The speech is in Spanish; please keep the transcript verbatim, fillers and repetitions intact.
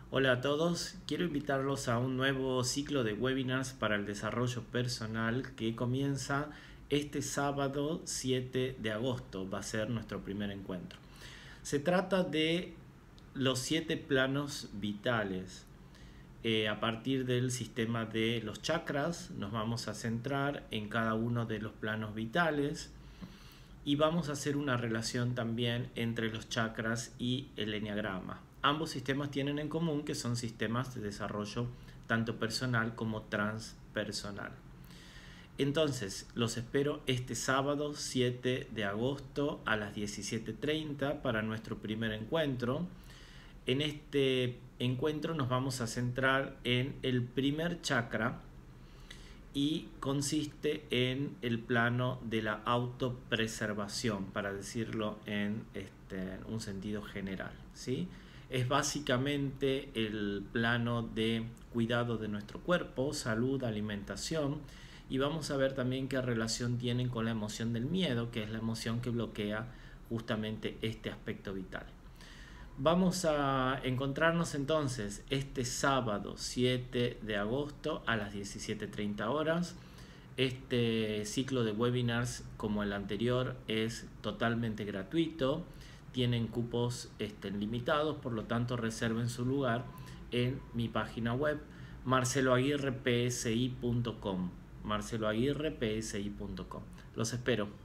Hola a todos, quiero invitarlos a un nuevo ciclo de webinars para el desarrollo personal que comienza este sábado siete de agosto, va a ser nuestro primer encuentro. Se trata de los siete planos vitales. Eh, a partir del sistema de los chakras nos vamos a centrar en cada uno de los planos vitales y vamos a hacer una relación también entre los chakras y el eneagrama. Ambos sistemas tienen en común que son sistemas de desarrollo tanto personal como transpersonal. Entonces, los espero este sábado siete de agosto a las diecisiete treinta para nuestro primer encuentro. En este encuentro nos vamos a centrar en el primer chakra y consiste en el plano de la autopreservación, para decirlo en este, un sentido general, ¿sí? Es básicamente el plano de cuidado de nuestro cuerpo, salud, alimentación, y vamos a ver también qué relación tienen con la emoción del miedo, que es la emoción que bloquea justamente este aspecto vital. Vamos a encontrarnos entonces este sábado siete de agosto a las diecisiete treinta horas. Este ciclo de webinars, como el anterior, es totalmente gratuito. Tienen cupos este, limitados, por lo tanto reserven su lugar en mi página web marcelo aguirre p s i punto com marcelo aguirre p s i punto com. Los espero.